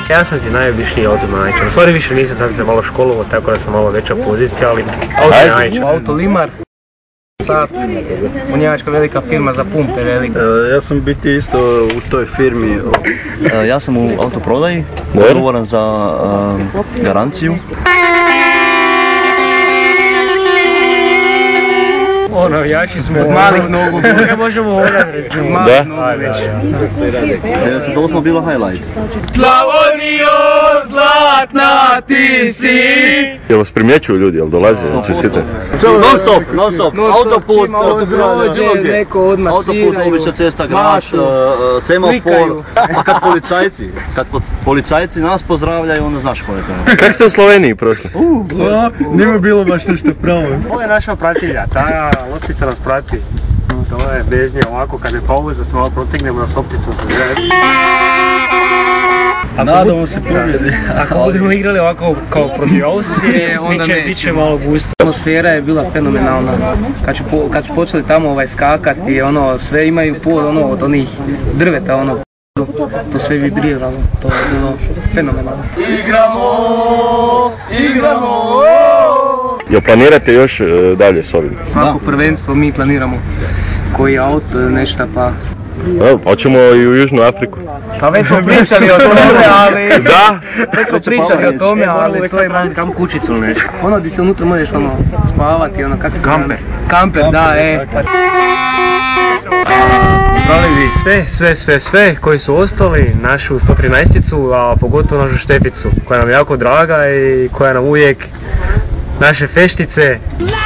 Ja sam ti najobičniji auto najčešće. U stvari više nisam, sad se malo školovao, tako da sam malo veća pozicija, ali auto je najčešće. Auto Limar. Sat, u Njemačkoj velika firma za pumpe velika. Ja sam biti isto u toj firmi. Ja sam u autoprodaji, odgovoran za garanciju. Navijači smo od malih nogu, ne možemo hodati recimo, malih nogu već. To smo bilo highlight. Slavonijo, zlatna ti si! Jel vas primjećuju ljudi, jel dolaze, čestite? Non stop, autoput, neko odmah sviraju, autoput, obična cesta, Grač, semafor, a kad policajci nas pozdravljaju, onda znaš ko je to. Kako ste u Sloveniji prošli? Nije bilo baš nešto pravo. Ovo je naša pratilja, ta loptica nas prati. To je bez nje ovako, kad je pauza se malo protegnemo nas loptica se želi. Nadamo se pobjedi. Ako budemo igrali ovako kao protiv Austrije, onda bit će malo gusto. Atmosfera je bila fenomenalna. Kad su počeli tamo skakati, sve imaju pod od onih drveta, to sve vibriralo, to je bilo fenomenalno. Igramo! Jel planirate još dalje s ovim? Ako prvenstvo mi planiramo koji auto, nešto pa... Hoćemo i u Južnu Afriku. Pa već smo pričali o tome, ali... Da? Već smo pričali o tome, ali to je malo... Kam kućicu ili nešto. Gdje se unutra možeš spavati, kak se... Kamper. Kamper, da, Pozdravi sve koji su ostali, našu 113-icu, a pogotovo našu Šteficu, koja nam je jako draga i koja nam uvijek naše feštice